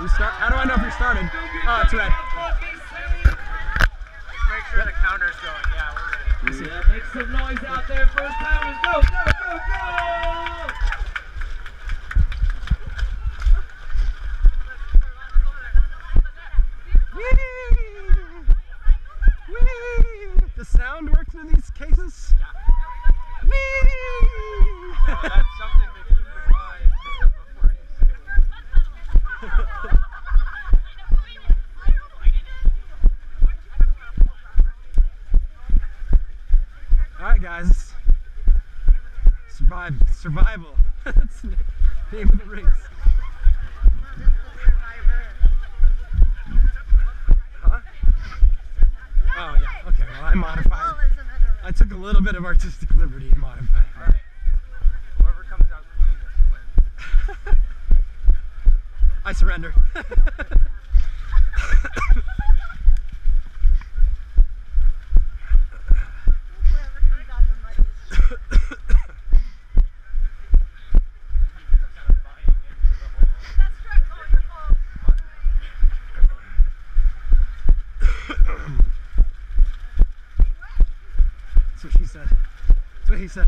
You start. How do I know if you're started? Oh, it's red. Make sure the counter's going. Yeah, we're ready. Yeah, make some noise out there. First timers, go, go, go, go! The sound works in these cases? Yeah. No, that's something to keep in mind before you say it. Alright guys. Survival. That's the name of the race. Huh? Oh yeah, okay, well I modified. I took a little bit of artistic liberty in modifying. Alright. Whoever comes out cleanest wins. I surrender. That's what she said. That's what he said.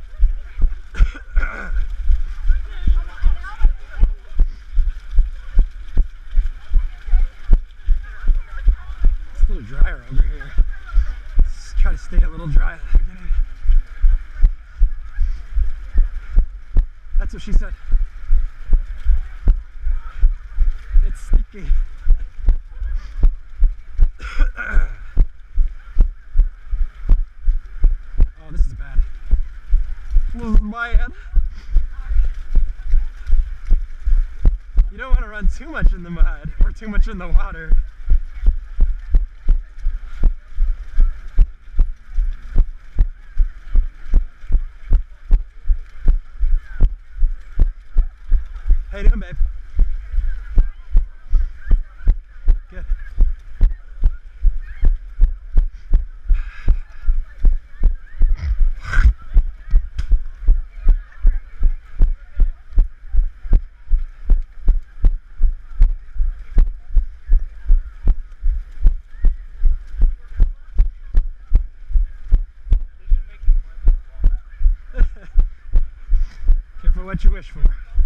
It's a little drier over here. Let's try to stay a little dry at the beginning. That's what she said. It's sticky. Oh, this is bad. This is bad. You don't want to run too much in the mud or too much in the water. How you doing, babe? Good. Careful what you wish for.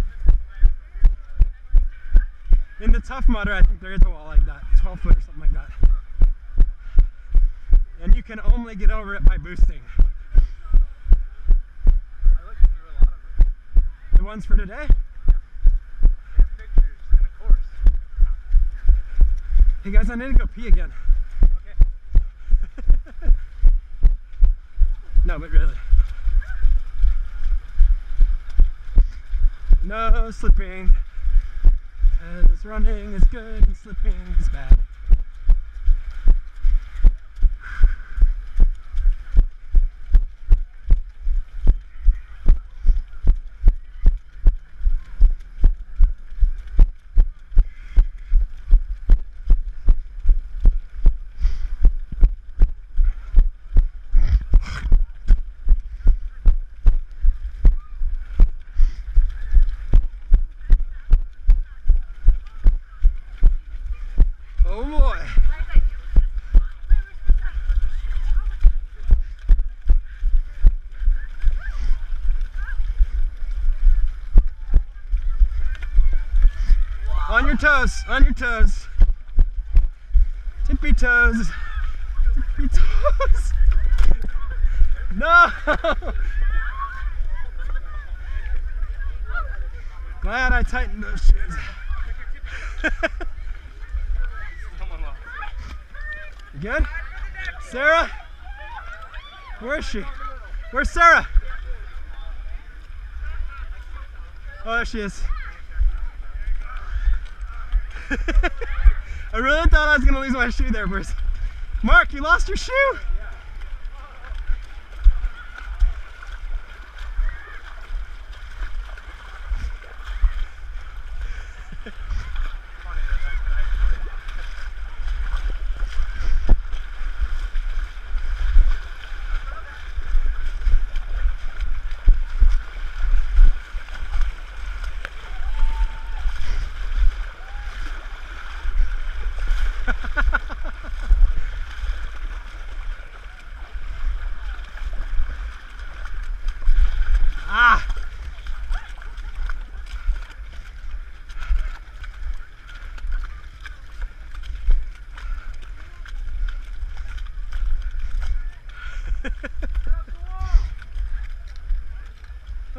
In the Tough Mudder, I think there is a wall like that, 12 foot or something like that. And you can only get over it by boosting. I looked through a lot of them. The ones for today? They have pictures and a course. Hey guys, I need to go pee again. Okay. No, but really. No slipping. As running is good and slipping is bad. Oh boy. On your toes, on your toes. Tippy toes. Tippy toes. No! Glad I tightened those shoes. Someone lost. You good? Sarah? Where is she? Where's Sarah? Oh, there she is. I really thought I was going to lose my shoe there, Bruce. Mark, you lost your shoe?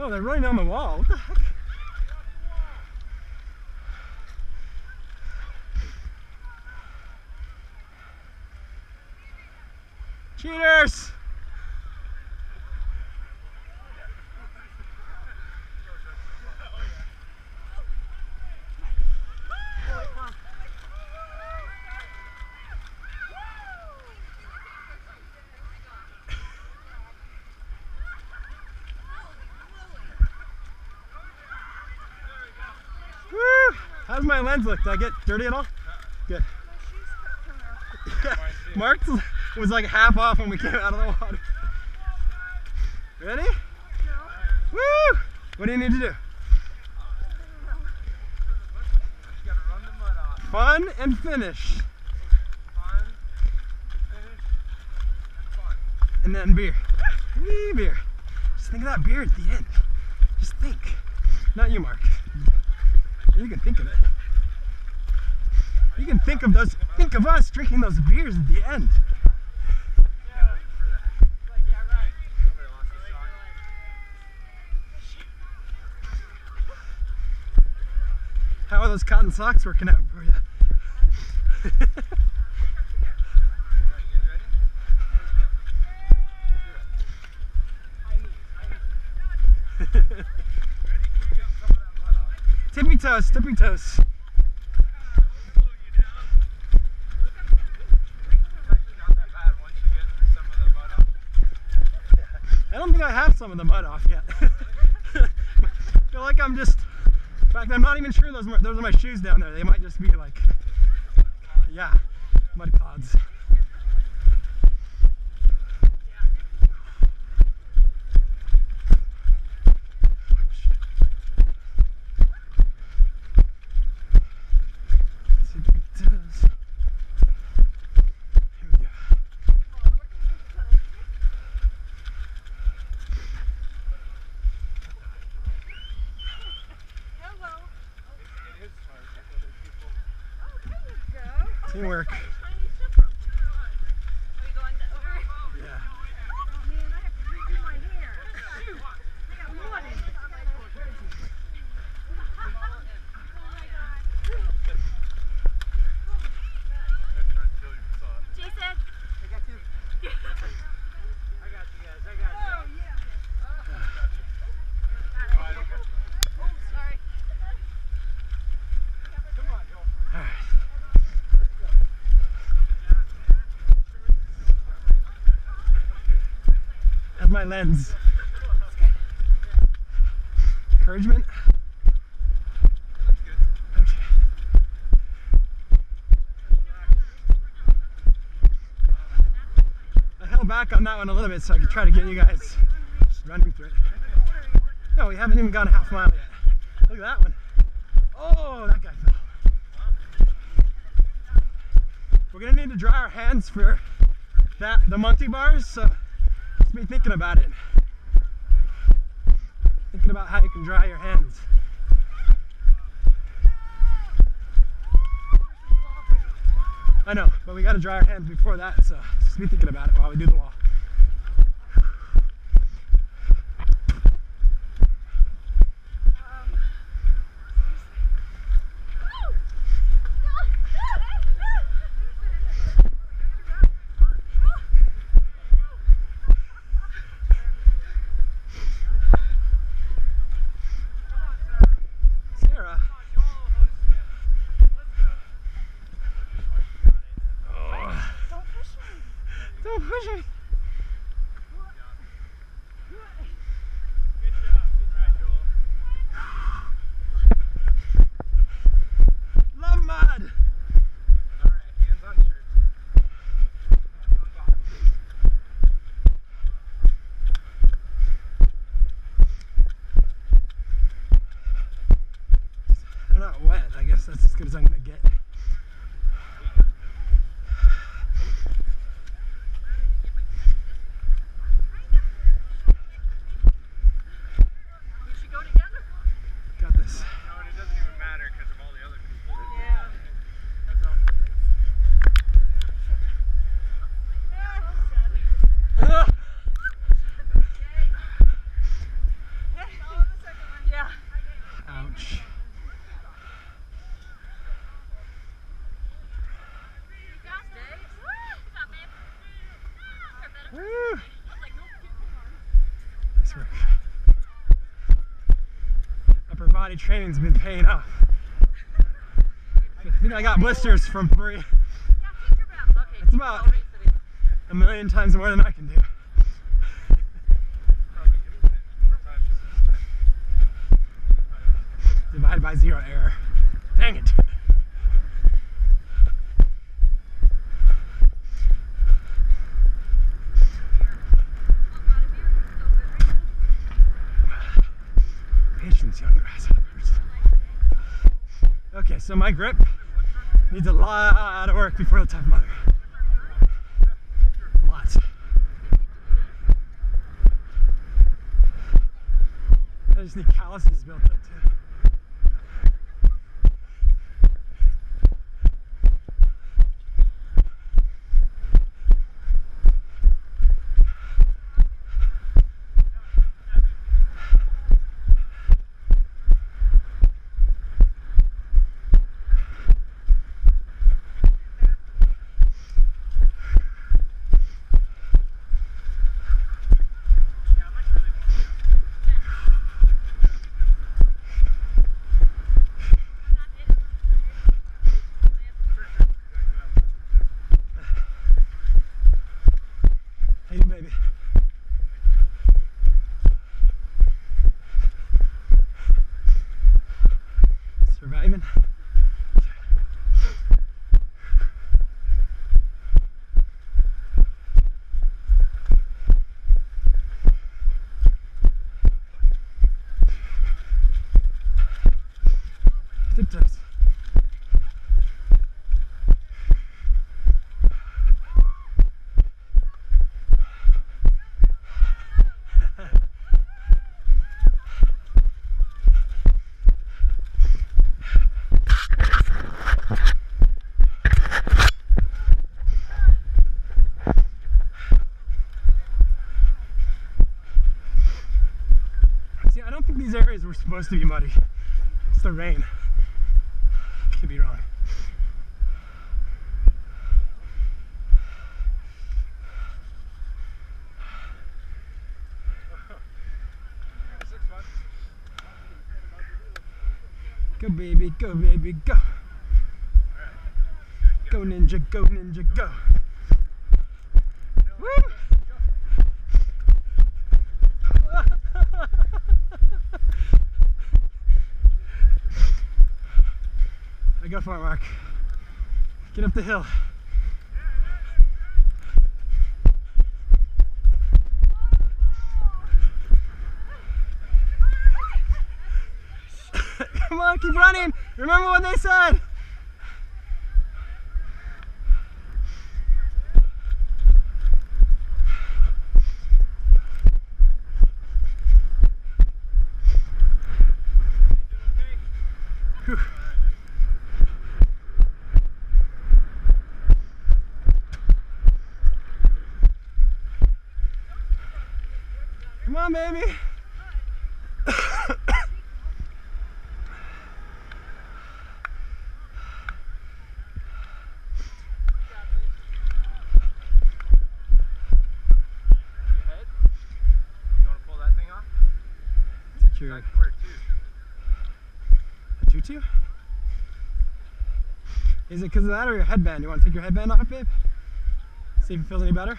Oh, they're running down the wall. What the heck? Cheaters! Woo! How does my lens look? Did I get dirty at all? Good. Yeah. Mark was like half off when we came out of the water. Ready? No. Woo! What do you need to do? Fun and finish. And then beer. Wee beer. Just think of that beer at the end. Just think. Not you, Mark. You can think of it. You can think of those. Think of us drinking those beers at the end. How are those cotton socks working out for you? Tippy toes, tippy toes. I don't think I have some of the mud off yet. I feel like I'm just, in fact, I'm not even sure those are my shoes down there. They might just be like, yeah, mud clods. Teamwork. Are you going over? Yeah. Oh man, I have to redo my hair. Shoot. I got mud in it. Jason. I got you. I got you guys. I got you. Oh yeah. Oh, sorry. Come on, Joel. All right. That's my lens. Encouragement? Okay. I held back on that one a little bit so I could try to get you guys running through it. No, we haven't even gone a half mile yet. Look at that one. Oh, that guy fell. We're gonna need to dry our hands for the Monty bars, so just be thinking about it. Thinking about how you can dry your hands. I know, but we gotta dry our hands before that, so just be thinking about it while we do the wall. Sarah. Oh. Don't push me. Good job. All right, Joel. Love mud. All right, hands on shirt. Hands on bottom. They're not wet. I guess that's as good as I'm gonna get. We should go together. Got this. No, and it doesn't even matter because of all the other people. Yeah. That's all. Ah. Hey. weight training's been paying off. I think I got blisters from 3. It's about a million times more than I can do. Divided by 0 error. Dang it. Patience, young grasshoppers. Okay, so my grip needs a lot of work before the Tough Mudder. Lots. I just need calluses built up too. Hey, baby. Surviving. Tiptoes. See, I don't think these areas were supposed to be muddy. It's the rain. Could be wrong. Go baby, go baby, go. Go ninja, go ninja, go. Woo! I go for it, Mark. Get up the hill. Come on, keep running. Remember what they said. Whew. Come on, baby. True. A tutu? Is it because of that or your headband? You want to take your headband off, babe? See if it feels any better?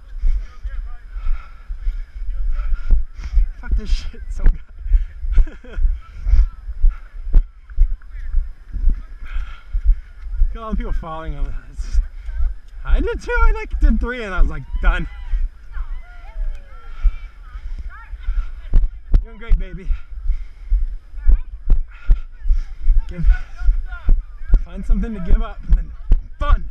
Fuck this shit, some guy. Feel all the people following on this. I did too, I did 3 and I was like, done. Doing great, baby. Find something to give up and then fun.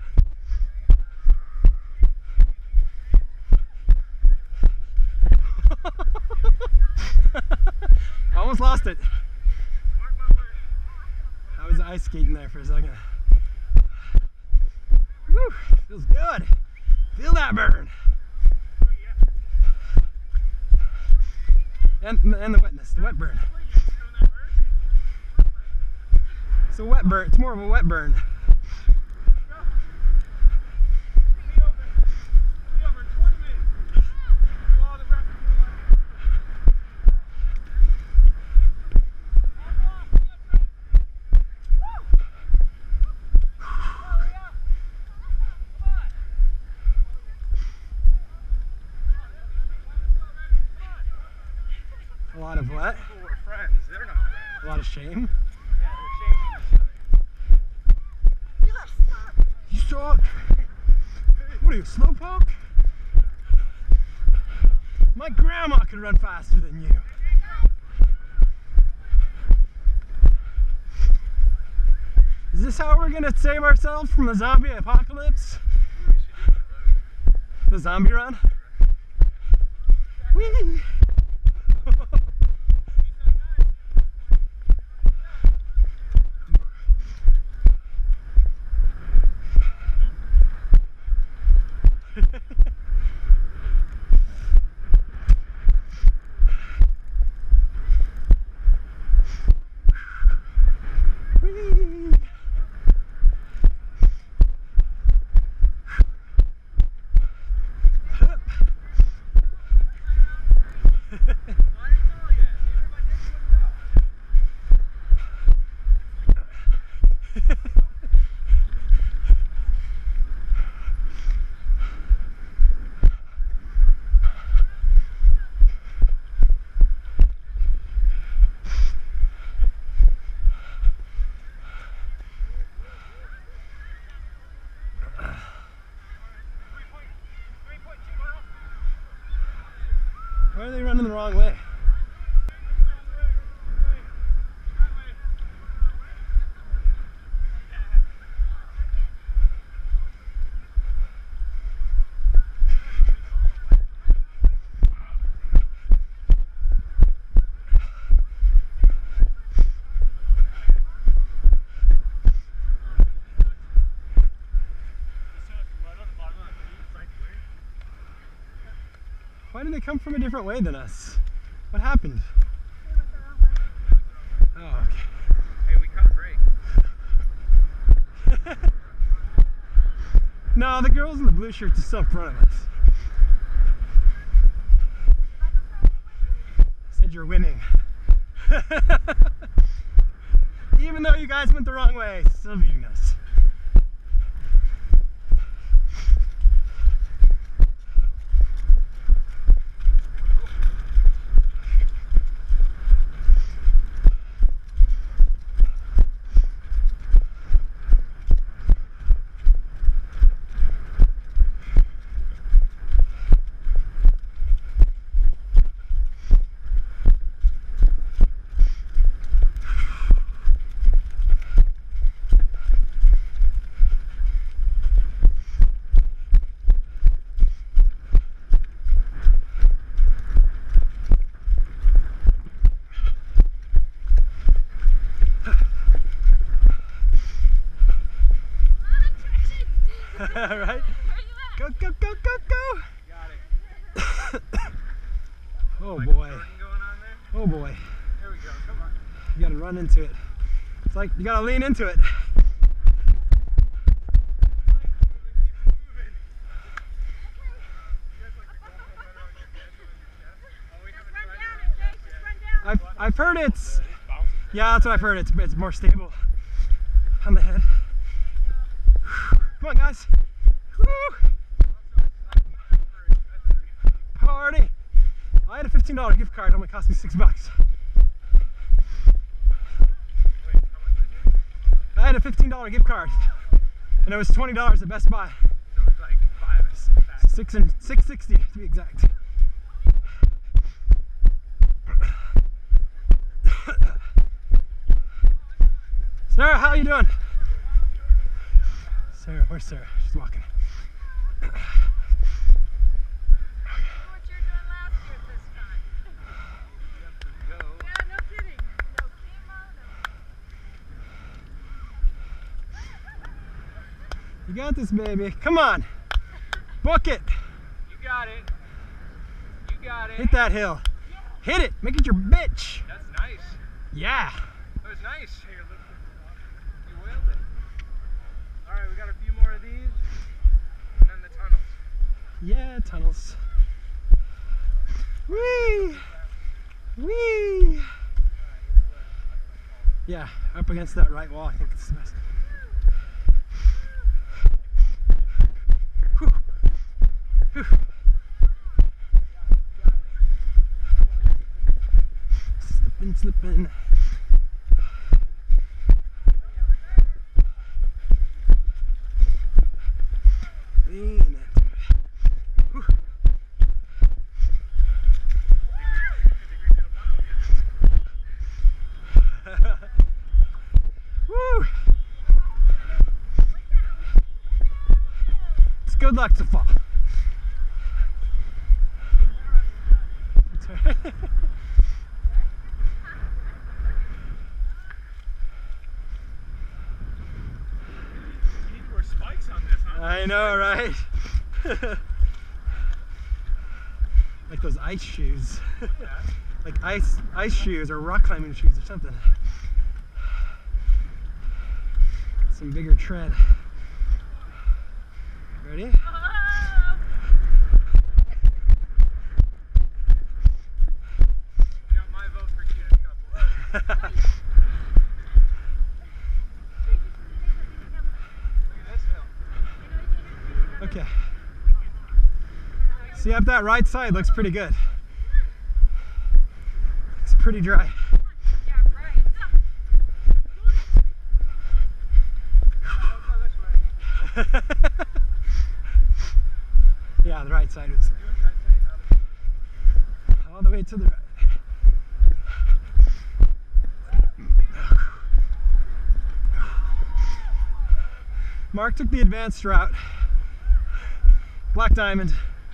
Almost lost it. I was ice skating there for a second. Woo, feels good. Feel that burn. And the wetness, the wet burn. It's a wet burn, it's more of a wet burn. What? People were friends. They're not friends. A lot of shame. Yeah, they're shaming each other. You suck. What are you, slowpoke? My grandma could run faster than you. Is this how we're gonna save ourselves from the zombie apocalypse? Maybe we should do one of those. The zombie run? Whee! Why are they running the wrong way? Why did they come from a different way than us? What happened? Oh, okay. Hey, we cut a break. No, the girls in the blue shirts are still in front of us. Said you're winning. Even though you guys went the wrong way, still beating us. Right? Go, go, go, go, go! Got it. Oh Michael boy. Jordan going on there? Oh boy. There we go. Come on. You gotta run into it. It's like you gotta lean into it. I've heard it's, yeah, that's what I've heard. It's more stable on the head. Come on, guys. Woo! Party. I had a $15 gift card. It only cost me $6. I had a $15 gift card, and it was $20 at Best Buy. So it's like $6.60 to be exact. Sarah, how you doing? Sarah, where's Sarah? She's walking. What you're doing last year at this time. Yeah, no kidding. No chemo, no. You got this, baby. Come on. Book it. You got it. You got it. Hit that hill. Hit it. Make it your bitch. That's nice. Yeah. That was nice. You whaled it. Alright, we got a few more of these. And then the tunnels. Yeah, tunnels. Whee! Whee! Yeah, up against that right wall, I think it's the best. Whew. Whew. slipping. Lean into it. Whew. Woo! It's good luck to fall. That's all right. You need to wear spikes on this, huh? I know, right? Like those ice shoes. Like ice shoes or rock climbing shoes or something. Some bigger tread. Ready? Got my vote for cutest couple. Look at this hill. Okay. See if that right side looks pretty good. It's pretty dry. Yeah, the right side is all the way to the right. Mark took the advanced route. Black diamond.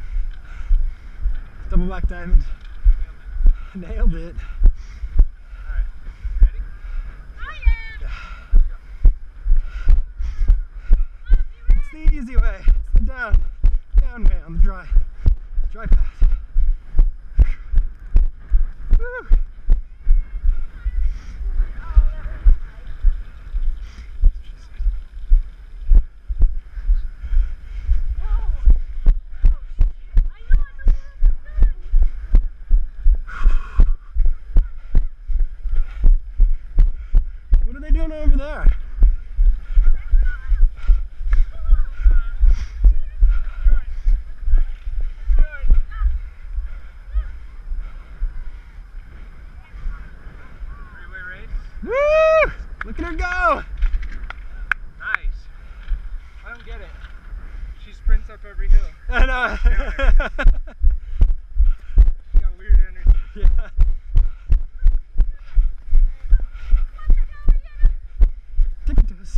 Double black diamond. Nailed it. Alright, ready? It's the easy way. It's the down way on the dry path. Woo. What are they doing over there? Three-way race. Woo! Look at her go! Nice. I don't get it. She sprints up every hill. I know. She got weird energy. Yeah. Tippy toes.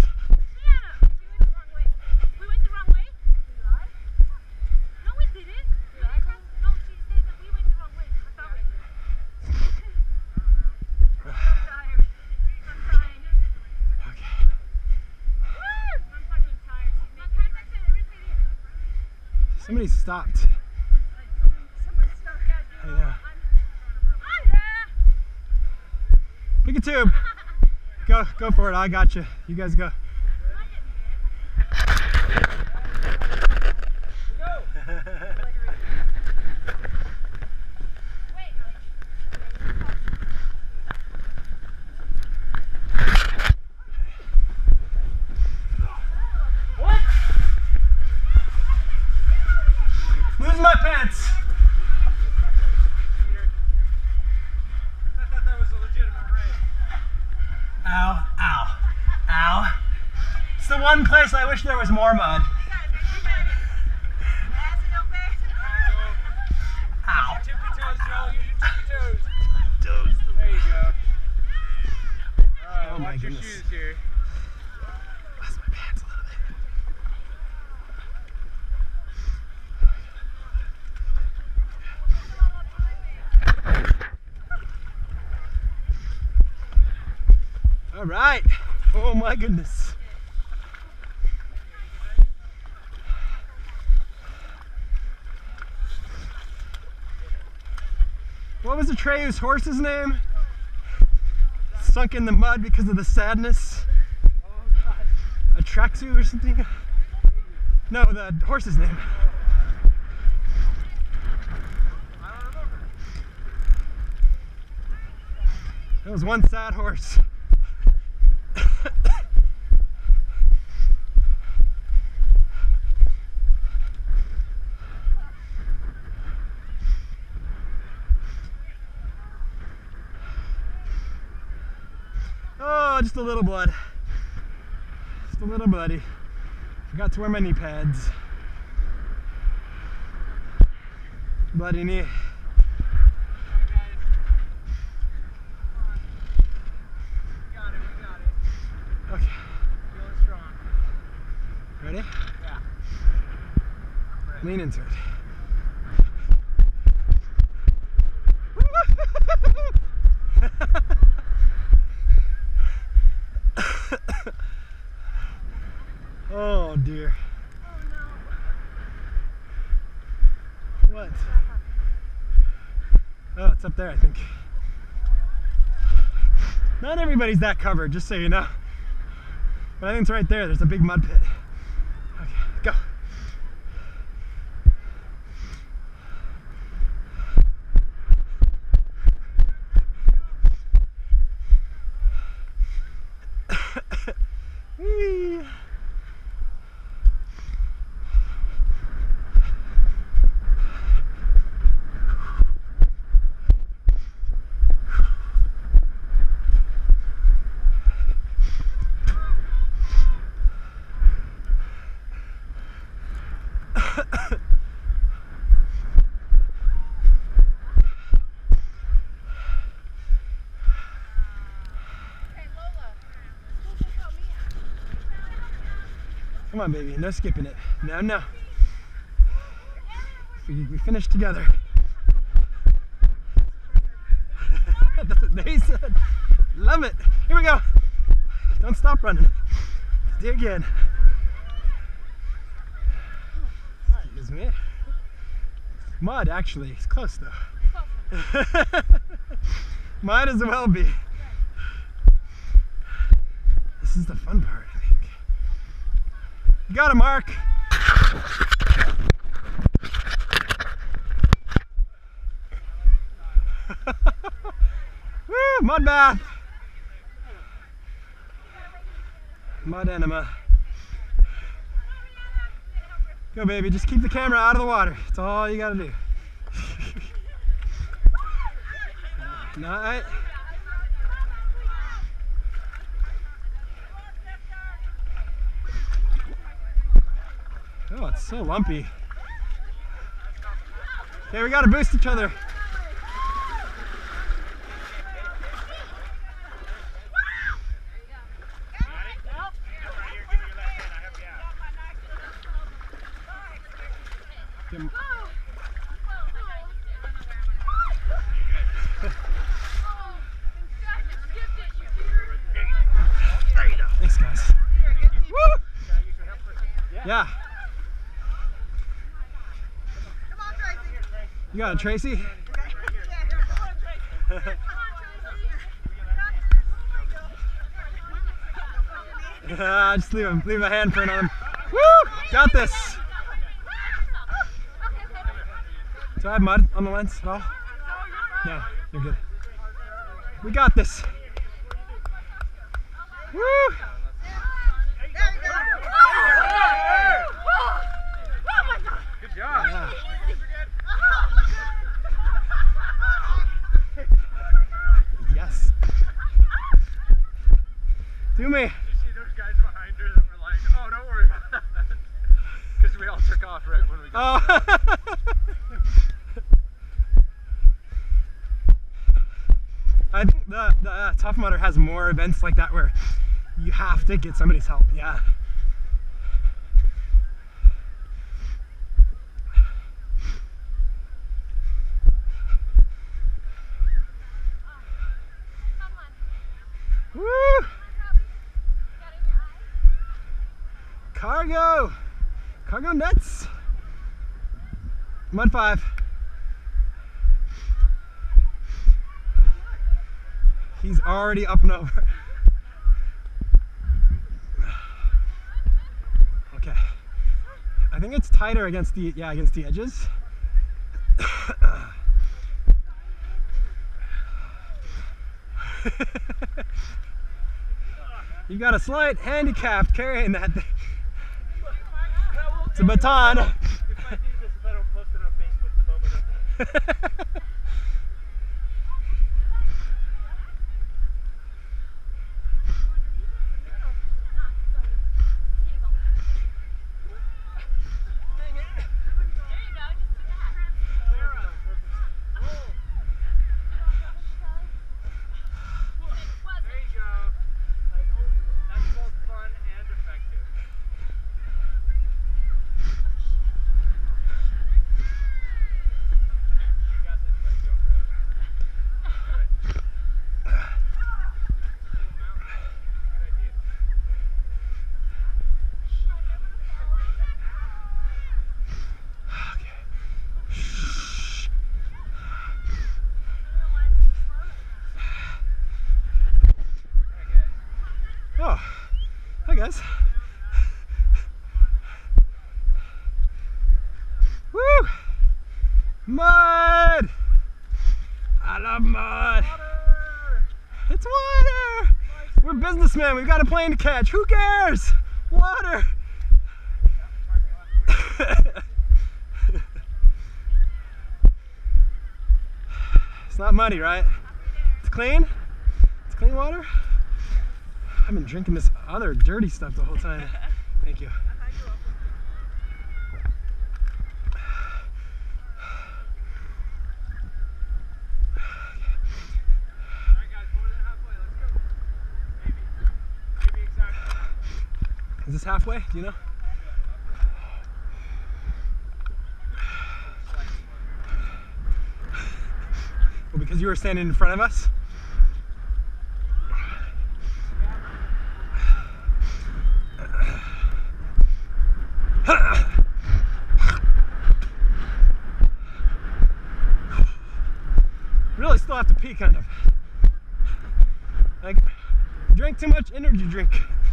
We went the wrong way. No, we didn't. No, she said that we went the wrong way. I thought we did. I'm tired. I'm crying. Okay. I'm fucking tired. My contact said everything. Somebody stopped. Someone stuck out. I know. Oh yeah. Pick a tube. Go for it. I got you. You guys go. Lose my pants. I thought that was a legitimate race. Ow, ow, ow. It's the one place I wish there was more mud. Ow. Tippy toes, Joel. Use your tippy toes. Toes. There you go. Oh my watch your goodness. shoes here. Lost my pants a little bit. All right. Oh my goodness. What was Atreus' horse's name? Sunk in the mud because of the sadness. Atraxu or something? No, the horse's name. I don't remember. That was one sad horse. just a little blood. Just a little bloody. Forgot to wear my knee pads. Bloody knee. Okay. Feeling strong. Ready? Yeah. Lean into it. Oh dear. What? Oh, it's up there, I think. Not everybody's that covered, just so you know. But I think it's right there. There's a big mud pit. Okay, go. Whee! Come on, baby. No skipping it. No, no. We finished together. That's what they said. Love it. Here we go. Don't stop running. Do it again. Excuse me. Mud, actually. It's close, though. Might as well be. This is the fun part, I think. You got it, Mark. Woo, mud bath. Mud enema. Go, baby. Just keep the camera out of the water. That's all you gotta do. Night. Oh, it's so lumpy. Okay, we gotta boost each other. Thanks, guys. Woo! Yeah. You got it, Tracy? Just leave my handprint on him. Woo! Got this. Do I have mud on the lens at all? No, you're good. We got this. Woo! Good job. Yeah. Yes. Do me. Did you see those guys behind her that were like, oh, don't worry about that? Because we all took off right when we got there. I think the Tough Mudder has more events like that where you have to get somebody's help. Yeah. Woo! Cargo nets. Mud 5. He's already up and over. Okay. I think it's tighter against the edges. You got a slight handicap carrying that thing. It's a baton. If I do this, if I don't post it on Facebook the moment I'm done. guys. Woo! Mud! I love mud. It's water! We're businessmen. We've got a plane to catch. Who cares? Water! It's not muddy, right? It's clean? It's clean water? I've been drinking this other dirty stuff the whole time. Thank you. Is this halfway? Do you know? Well, because you were standing in front of us? Really still have to pee, kind of. Like, drank too much energy drink.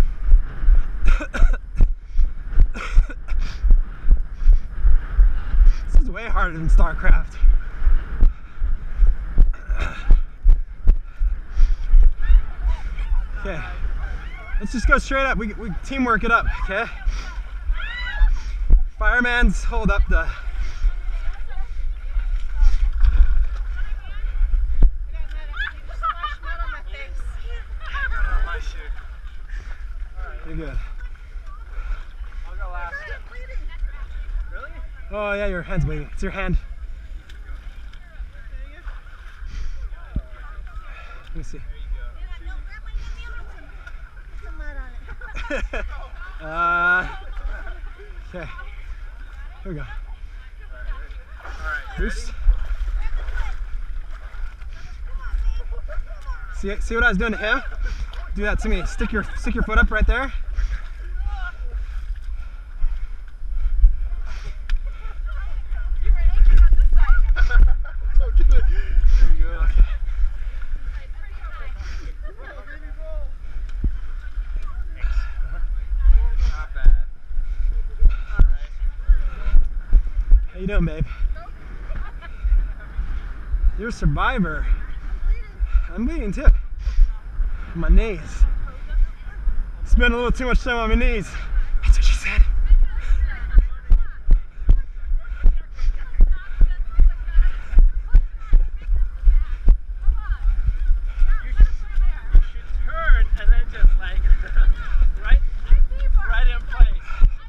This is way harder than StarCraft. Okay, let's just go straight up. We teamwork it up, okay? Fireman's hold up the... You're good. I'll go last. Really? Oh yeah, your hand's bleeding. It's your hand. Let me see. Okay. Here we go. Boost. See what I was doing to him? Do that to me. Stick your foot up right there. You were aching on this side. Don't do it. There you go. Okay. Not bad. Alright. How you doing, babe? You're a survivor. I'm bleeding too. My knees. Spent a little too much time on my knees. That's what she said. You should turn and then just like right in place.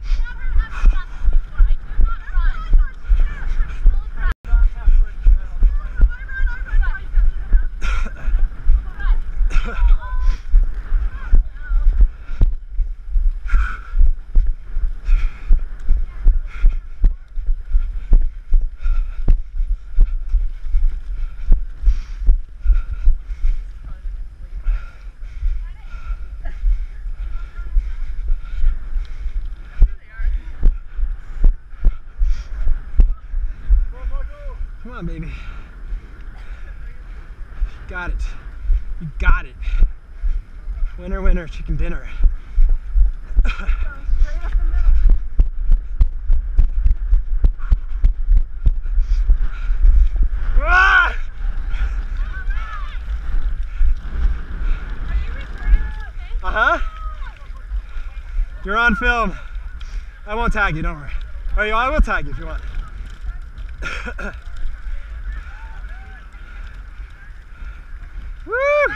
Come on, baby. You got it. You got it. Winner, winner, chicken dinner. Ah! Uh-huh. You're on film. I won't tag you, don't worry. Or I will tag you if you want. Woo!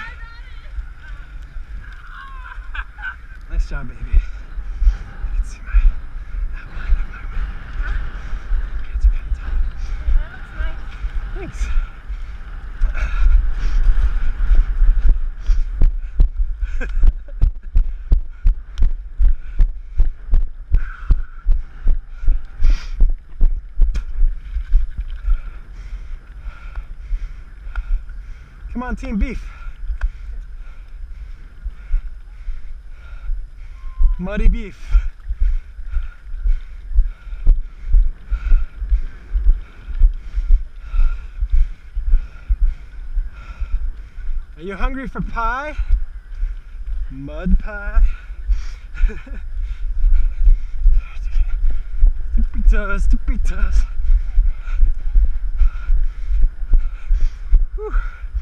Nice job, baby. You can see my outline of my hands are kind of tight. Thanks. Come on, Team Beef. Muddy beef. Are you hungry for pie? Mud pie? Tippy toes. Whew.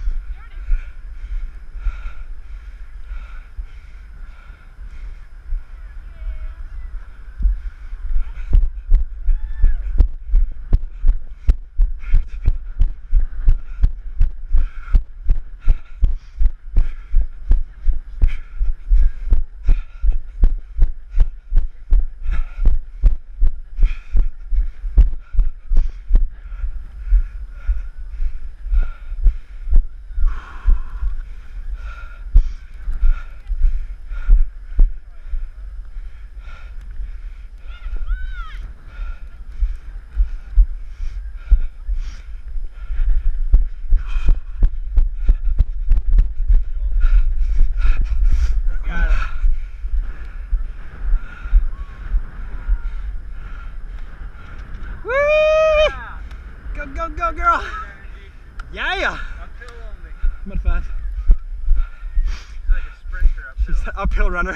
Go, go, girl! Yeah! Uphill only. Mud 5. She's like a sprinter uphill. She's an uphill runner.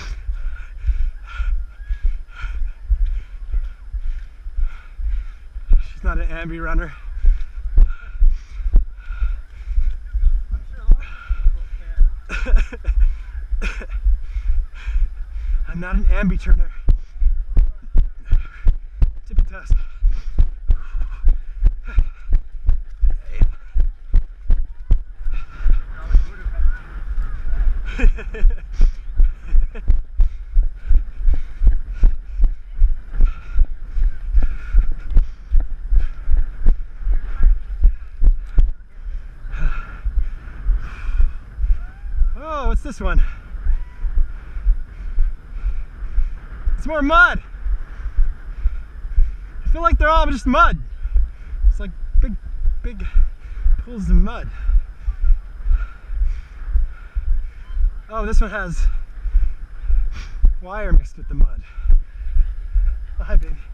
She's not an ambi runner. I'm sure a lot of people can. I'm not an ambi turner. Tippy toes. Oh, what's this one? It's more mud. I feel like they're all just mud. It's like big pools of mud. Oh, this one has wire mixed with the mud. Oh, hi, baby.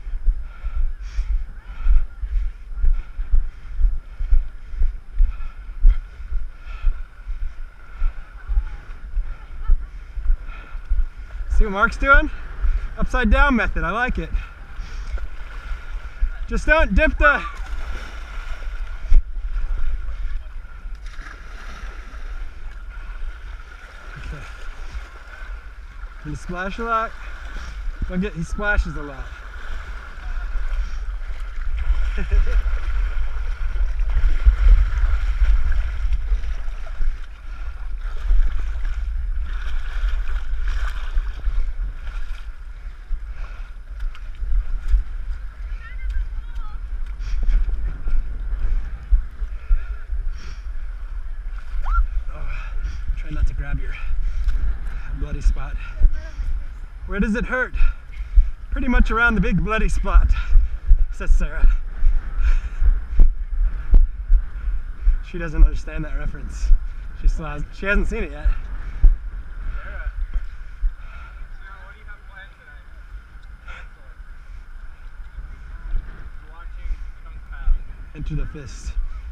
See what Mark's doing? Upside down method, I like it. Just don't dip the... Okay. Can you splash a lot? Don't get, he splashes a lot. Try not to grab your bloody spot. Where does it hurt? Pretty much around the big bloody spot, says Sarah. She doesn't understand that reference. She hasn't seen it yet. Sarah. Sarah, what do you have planned tonight? We're watching Kung Pao. Enter the fist.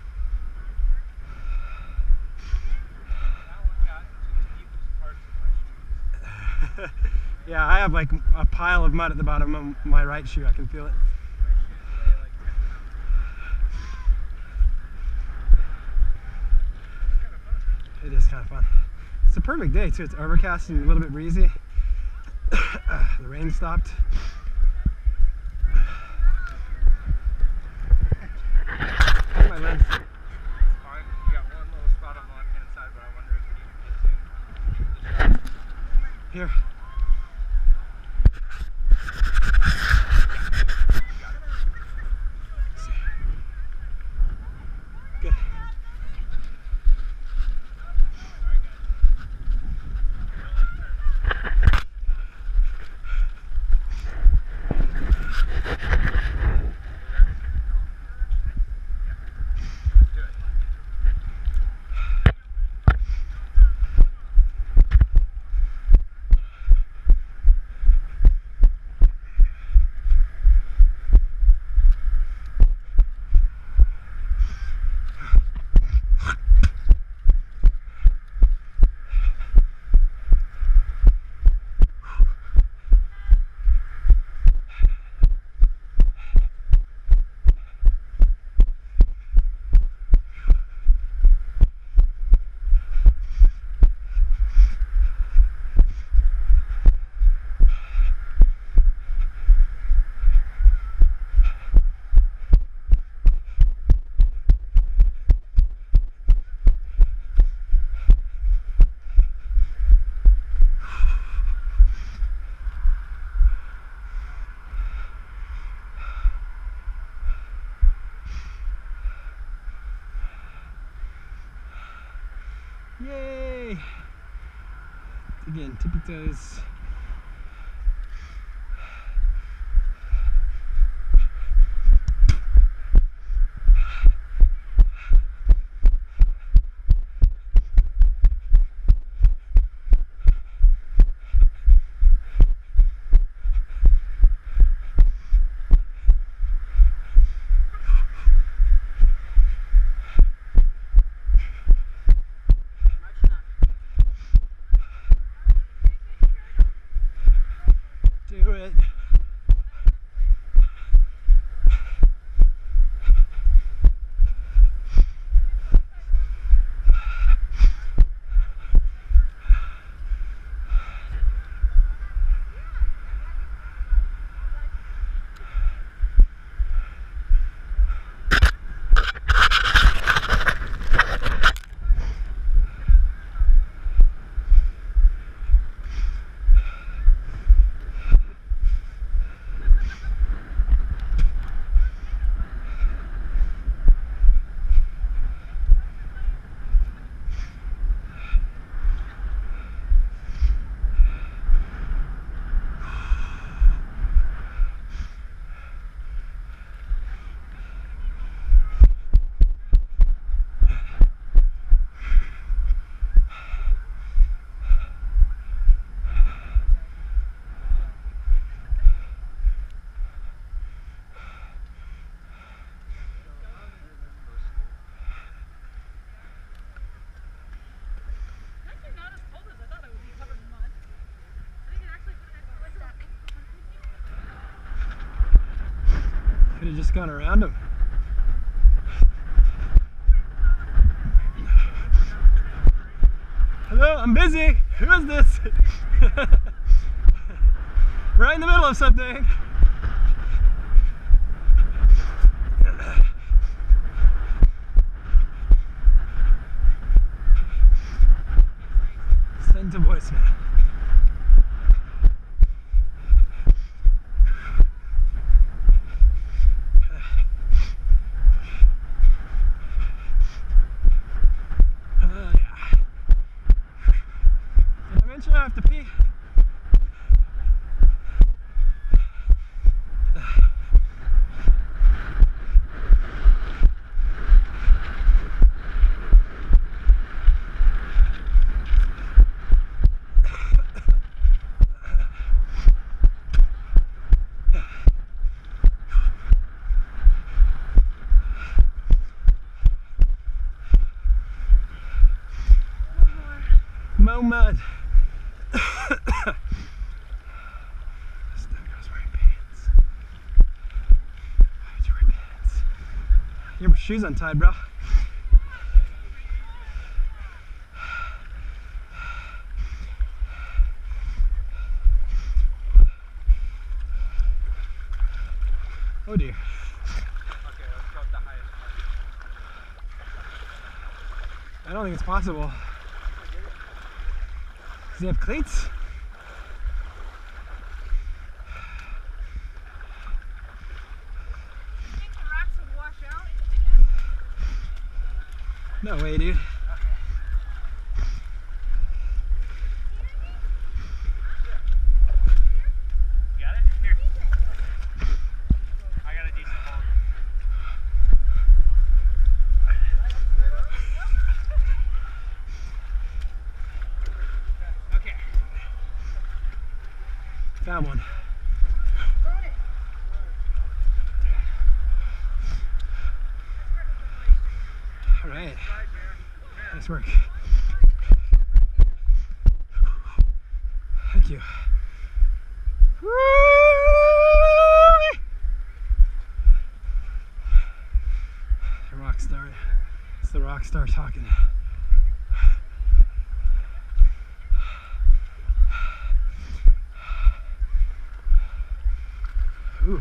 That one got into the deepest parts of my shoes. Yeah, I have like a pile of mud at the bottom of my right shoe. I can feel it. My shoes weigh like 10 pounds. It's kind of fun. It is kind of fun. It's a perfect day too. It's overcast and a little bit breezy. The rain stopped. How's my lens? Fine. You got one little spot on the left-hand side, but I wonder if it even gets in. Here. Good. Again, tippy toes. Do it. Actually not as cold as I thought it would be covered in mud. I think it actually was that. Could have just gone around him. Hello, I'm busy. Who is this? Right in the middle of something. Send to voicemail. Yeah. Did I mention I have to pee? Mo mud. This guy's wearing pants. Why would you wear pants? You have your shoes untied, bro. Oh dear. Okay, let's go up the highest part. I don't think it's possible. Does he have cleats? You think the rocks would wash out? No way, dude. Got it? Here. I got a decent hold. Okay. Found one. All right. Nice work. Thank you. Woo! The rock star. It's the rock star talking. Ooh.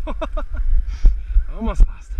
Almost lost it.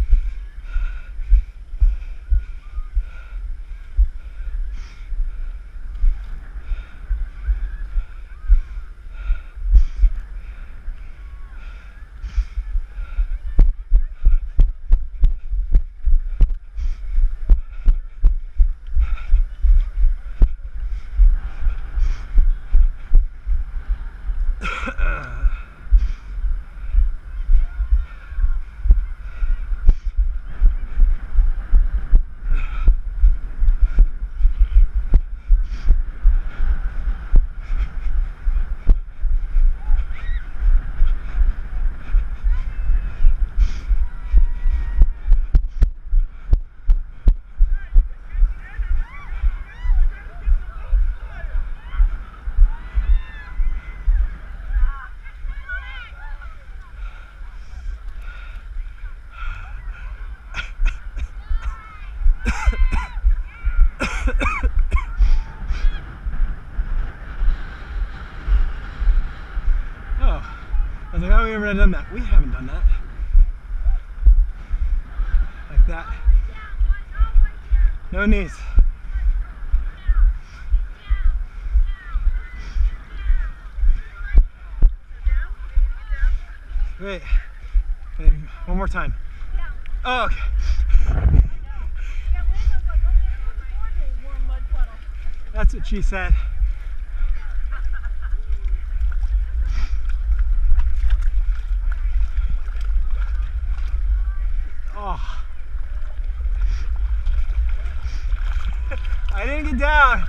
I was like, oh, we haven't done that. We haven't done that. Like that. No knees. Wait. Wait, one more time. Oh, okay. That's what she said. Oh. I didn't get down.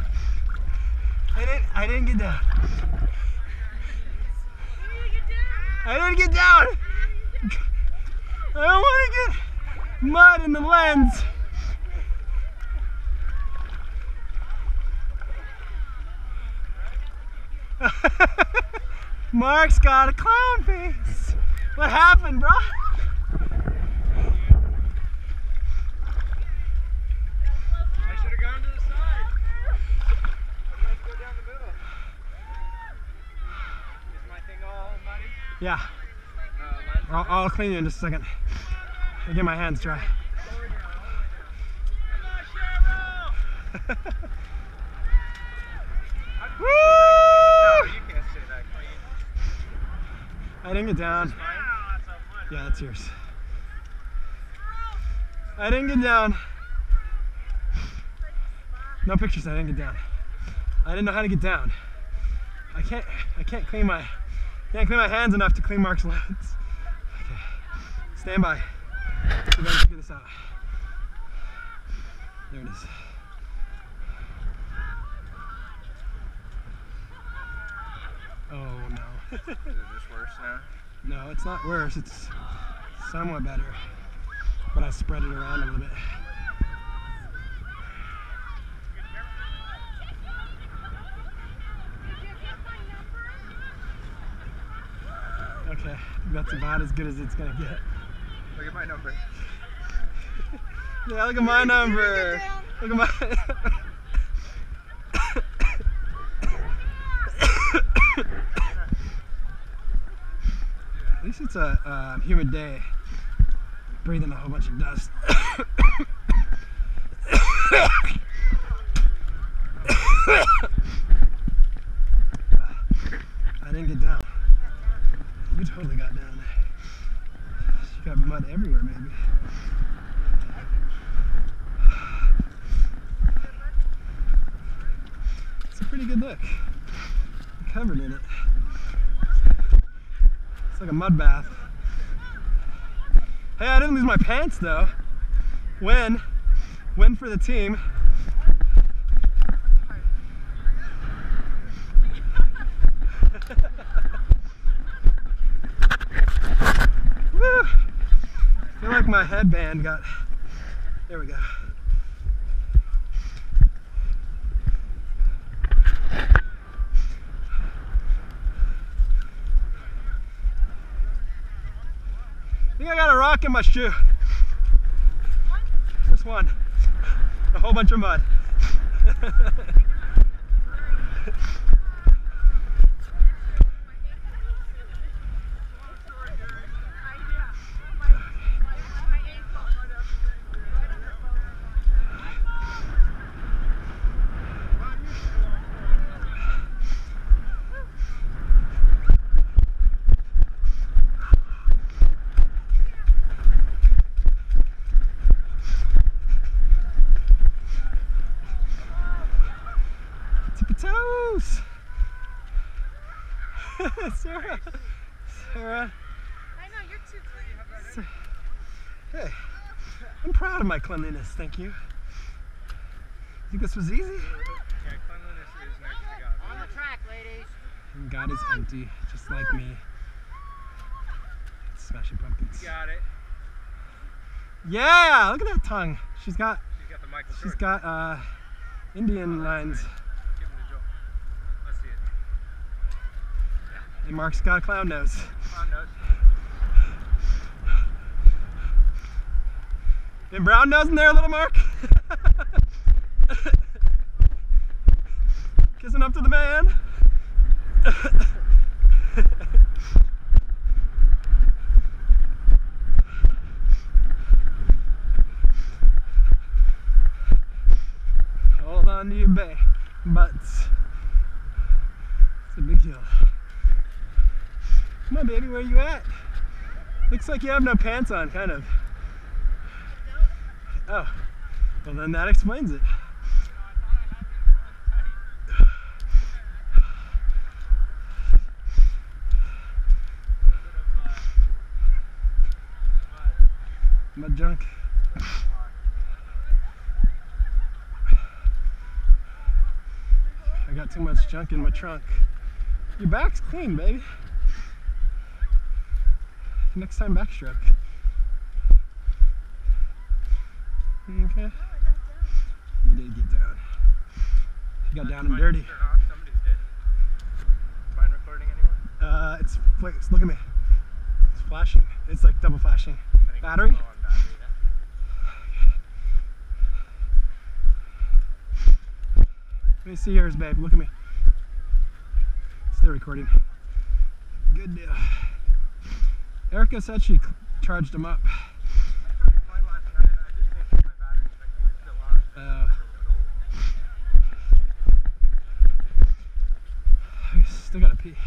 I didn't get down. I didn't get down. I don't want to get mud in the lens. Mark's got a clown face. What happened, bro? Yeah. I'll clean you in just a second. I'll get my hands dry. Woo! No, you can't say that clean. I didn't get down. Yeah, that's yours. I didn't get down. No pictures. I didn't get down. I didn't know how to get down. I can't clean my hands enough to clean Mark's lens. Okay. Stand by. We're gonna figure this out. There it is. Oh no. Is it just worse now? No, it's not worse. It's somewhat better. But I spread it around a little bit. Okay, that's about as good as it's gonna get. Look at my number. Yeah, look at my number. Look at my. At least it's a humid day. Breathing a whole bunch of dust. I didn't get down. You totally got down. You got mud everywhere, maybe. It's a pretty good look. I'm covered in it. It's like a mud bath. Hey, I didn't lose my pants though. Win for the team. Woo! I feel like my headband got. There we go. I think I got a rock in my shoe. Just one. A whole bunch of mud. Sarah. Sarah. I know, you're too clean. Hey, I'm proud of my cleanliness, thank you. Think this was easy? Yeah, cleanliness is next to God. On the track, ladies. And God is empty, just like me. Smashing Pumpkins. You got it. Yeah, look at that tongue. She's got The Michael She's Jordan. got Indian lines. Give him the Joel. Let's see it. And Mark's got a clown nose. Clown nose. Been brown nosing there, little Mark? Kissing up to the man. Hold on to your butts. It's a big deal. Come on, baby, where you at? Looks like you have no pants on, kind of. Oh, well then that explains it. Mud junk. I got too much junk in my trunk. Your back's clean, baby. Next time, backstroke. Okay. You did get down. You got down and dirty. Somebody's did. Mine recording anyone? It's look at me. It's flashing. It's like double flashing. I think Battery? it's low on battery, yeah. Let me see yours, babe. Look at me. Still recording. Good deal. Erica said she charged them up. I charged mine last night. I just think my battery's still on. I still gotta pee.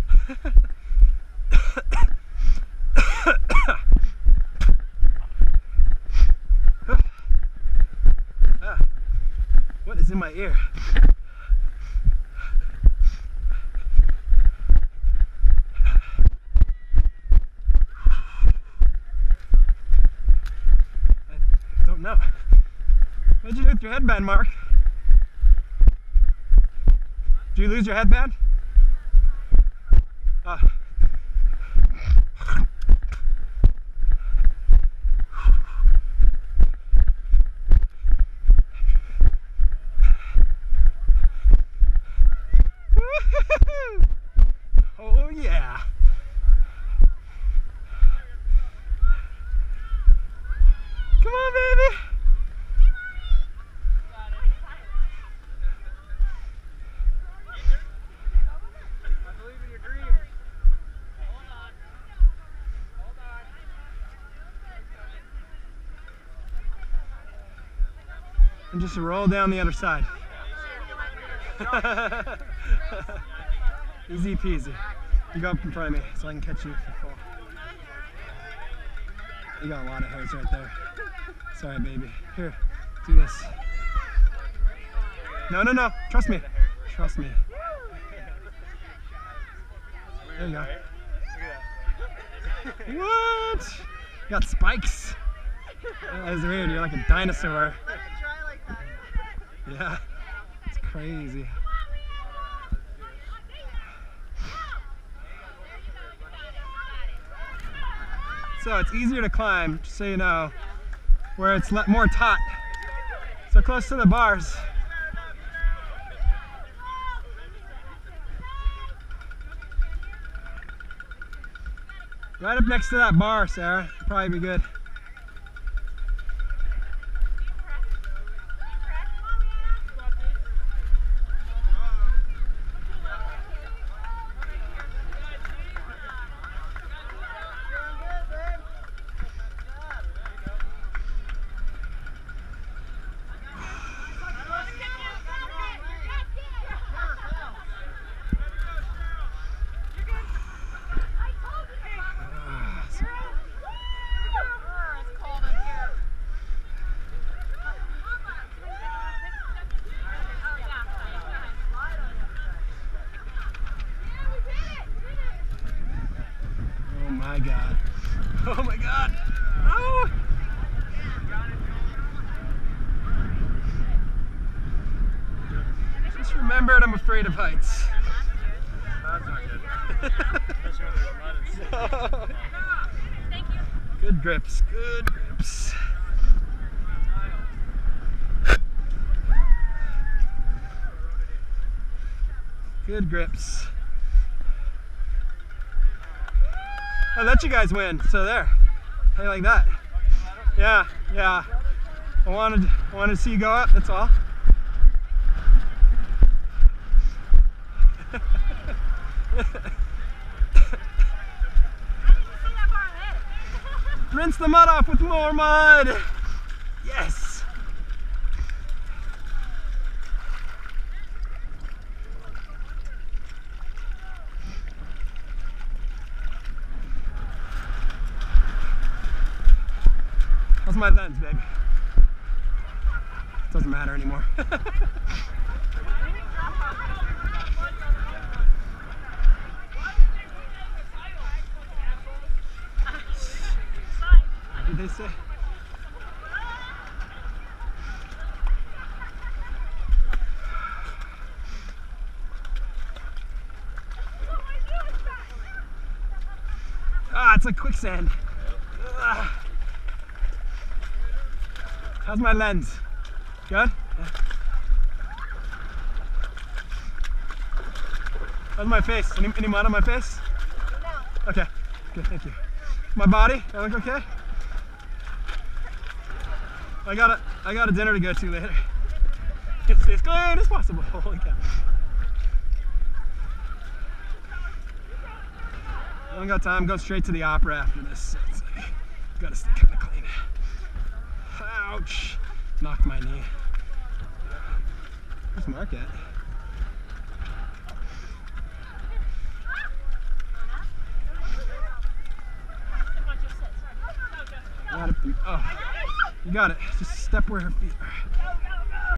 What is in my ear? I don't know. What'd you do with your headband, Mark? Did you lose your headband? Oh yeah. Come on, baby. I believe in your dreams. And just roll down the other side. Easy peasy. You go up in front of me so I can catch you if you fall. You got a lot of hairs right there. Sorry, baby. Here, do this. No, no, no. Trust me. Trust me. There you go. What? You got spikes. That is weird. You're like a dinosaur. Yeah. It's crazy. So it's easier to climb, just so you know, where it's more taut. So close to the bars. Right up next to that bar, Sarah. It'll probably be good. my god. Oh my god. Oh! Just remembered I'm afraid of heights. That's not good. Especially when there's mud and stuff. Thank you. Good grips, good grips. Good grips. I let you guys win, so there. How you like that? Yeah, yeah. I wanted to see you go up, that's all. Rinse the mud off with more mud. Yes. How's my lens, baby? Doesn't matter anymore. What did they say? Ah, it's like quicksand. Ugh. How's my lens? Good? Yeah. How's my face? Any mud on my face? No. Okay, good, thank you. My body? I look okay? I got a dinner to go to later. It's as clean as possible. Holy cow. I don't got time. Go straight to the opera after this. So it's like, gotta stay kind of clean. Ouch! Knocked my knee. Where's Mark at? Oh, you got it. Just step where her feet are.